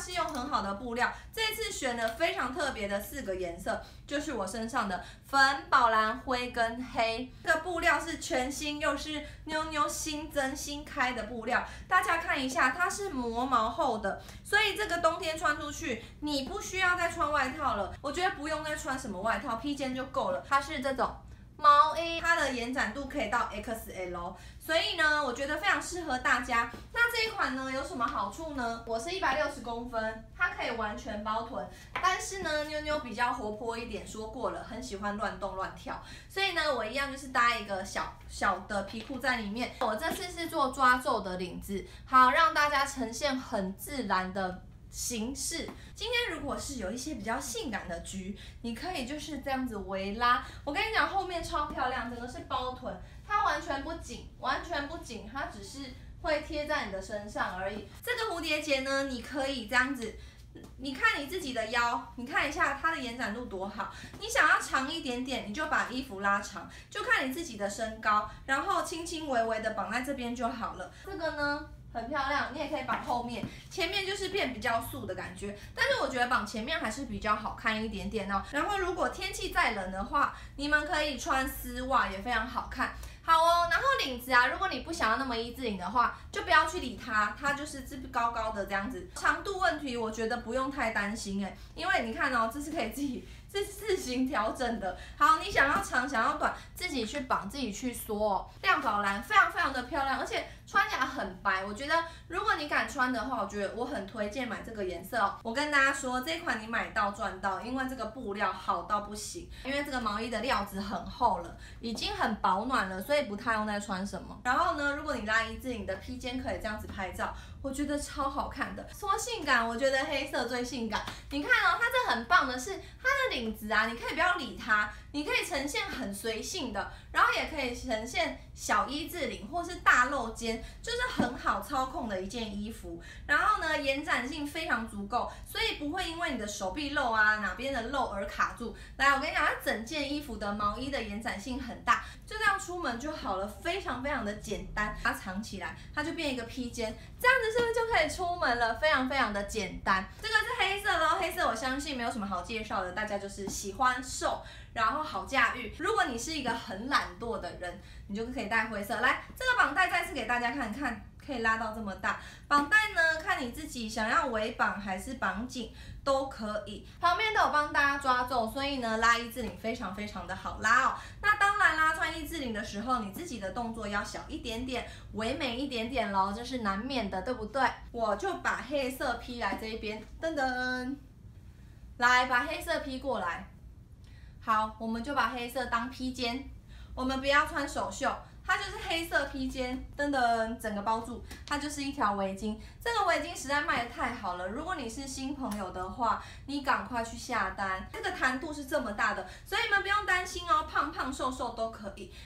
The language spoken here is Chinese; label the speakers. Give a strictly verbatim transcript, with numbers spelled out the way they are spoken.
Speaker 1: 是用很好的布料，这次选了非常特别的四个颜色，就是我身上的粉、宝蓝、灰跟黑。这个布料是全新，又是妞妞新增新开的布料，大家看一下，它是磨毛厚的，所以这个冬天穿出去，你不需要再穿外套了。我觉得不用再穿什么外套，披肩就够了。它是这种毛衣，它的延展度可以到 X L， 所以呢，我觉得非常适合大家。那这一款呢，有什么好处呢？我是一百六十公分，它可以完全包臀，但是呢，妞妞比较活泼一点，说过了，很喜欢乱动乱跳，所以呢，我一样就是搭一个小小的皮裤在里面。我这次是做抓皱的领子，好让大家呈现很自然的形式。今天如果是有一些比较性感的局，你可以就是这样子微拉。我跟你讲，后面超漂亮，整个是包臀，它完全不紧，完全不紧，它只是会贴在你的身上而已。这个蝴蝶结呢，你可以这样子。你看你自己的腰，你看一下它的延展度多好。你想要长一点点，你就把衣服拉长，就看你自己的身高，然后轻轻微微的绑在这边就好了。这个呢？很漂亮，你也可以绑后面，前面就是变比较素的感觉，但是我觉得绑前面还是比较好看一点点哦。然后如果天气再冷的话，你们可以穿丝袜也非常好看。好哦，然后领子啊，如果你不想要那么一字领的话，就不要去理它，它就是这高高的这样子。长度问题我觉得不用太担心哎，因为你看哦，这是可以自己是自行调整的。好，你想要长想要短，自己去绑，自己去缩哦。亮宝蓝非常非常的漂亮，而且穿起来很白。我觉得如果你敢穿的话，我觉得我很推荐买这个颜色哦。我跟大家说，这一款你买到赚到，因为这个布料好到不行，因为这个毛衣的料子很厚了，已经很保暖了，所以不太用再穿什么。然后呢，如果你拉一字领的披肩可以这样子拍照，我觉得超好看的。说性感，我觉得黑色最性感。你看哦，它这很棒的是它的领子啊，你可以不要理它，你可以呈现很随性的，然后也可以呈现小一字领或是大露肩，就是很好操控的一件衣服。然后呢，延展性非常足够，所以不会因为你的手臂露啊哪边的露而卡住。来，我跟你讲，它整件衣服的毛衣的延展性很大，就这样出门就好了，非常非常的简单。它藏起来，它就变一个披肩，这样子是不是就可以出门了？非常非常的简单。这个是黑色咯，黑色我相信没有什么好介绍的，大家就是喜欢瘦，然后好驾驭。如果你是一个很懒惰的人，你就可以戴灰色。来，这个绑带再次给大家看看，可以拉到这么大。绑带呢，看你自己想要微绑还是绑紧都可以。旁边都有帮大家抓皱，所以呢拉一字领非常非常的好拉哦。那当然啦，穿一字领的时候，你自己的动作要小一点点，唯美一点点咯，这是难免的，对不对？我就把黑色披来这一边，噔噔，来把黑色披过来。好，我们就把黑色当披肩，我们不要穿手袖，它就是黑色披肩，噔噔，整个包住，它就是一条围巾。这个围巾实在卖得太好了，如果你是新朋友的话，你赶快去下单。这个弹度是这么大的，所以你们不用担心哦，胖胖瘦瘦都可以。